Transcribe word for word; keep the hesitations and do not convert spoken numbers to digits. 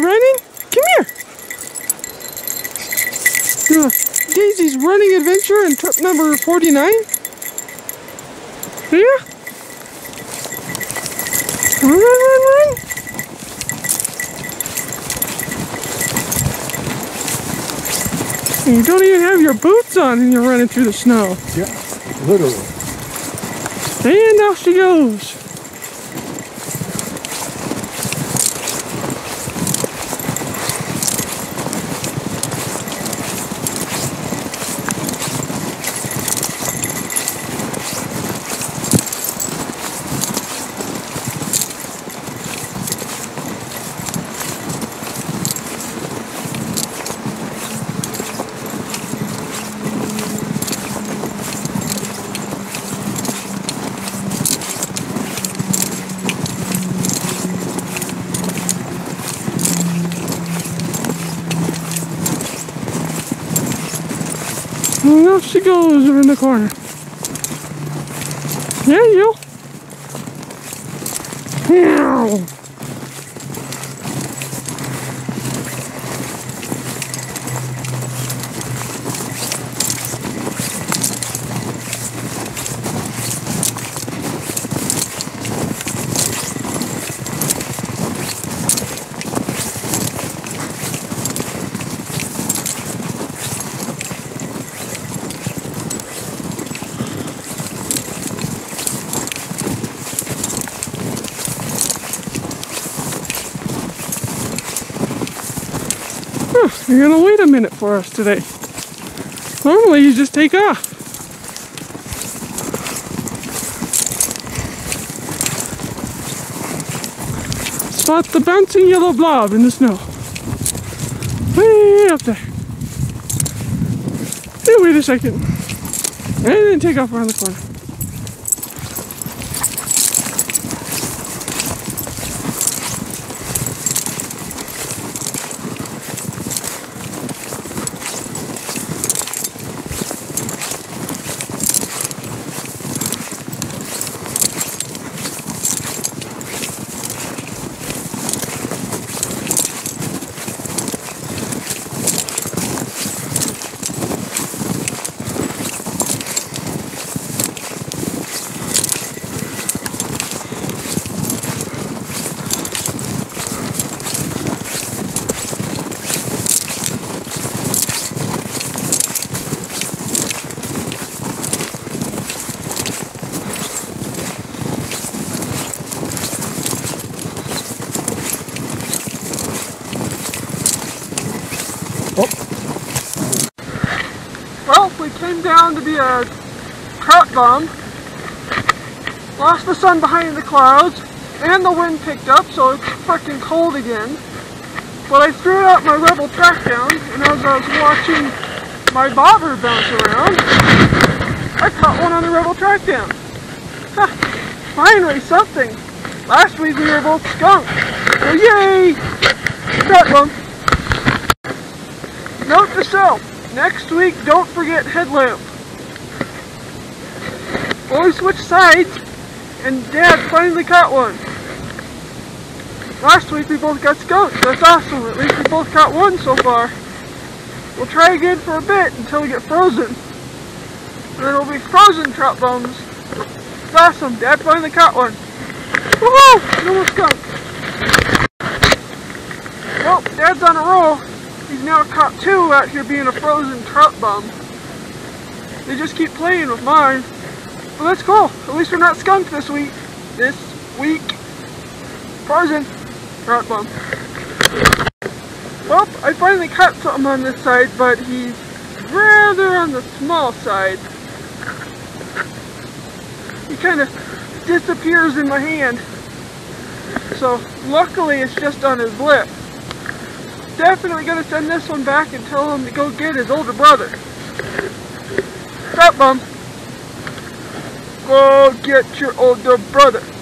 running? Come here. Uh, Daisy's running adventure in trip number forty-nine. Yeah. Run, run, run, run. You don't even have your boots on and you're running through the snow. Yeah, literally. And off she goes. And off she goes around the corner. Yeah, you. Meow. You're gonna wait a minute for us today. Normally you just take off. Spot the bouncing yellow blob in the snow. Way up there. Hey, wait a second. And then take off around the corner. Well, we came down to be a trout bum, lost the sun behind the clouds, and the wind picked up, so it's freaking cold again. But I threw out my Rebel track down, and as I was watching my bobber bounce around, I caught one on the Rebel track down. Huh, finally something. Last week we were both skunked, so yay! Trout bum. Note to self. Next week, don't forget headlamp. Always switch sides, and Dad finally caught one. Last week we both got skunked. That's awesome. At least we both caught one so far. We'll try again for a bit until we get frozen. And then it'll be frozen trout bums. It's awesome. Dad finally caught one. Woohoo! No more skunk. Well, Dad's on a roll. He's now caught two out here being a frozen trout bum. They just keep playing with mine. But that's cool. At least we're not skunked this week. This week. Frozen trout bum. Well, I finally caught something on this side, but he's rather on the small side. He kind of disappears in my hand. So luckily it's just on his lip. Definitely gonna send this one back and tell him to go get his older brother. Trout bum. Go get your older brother.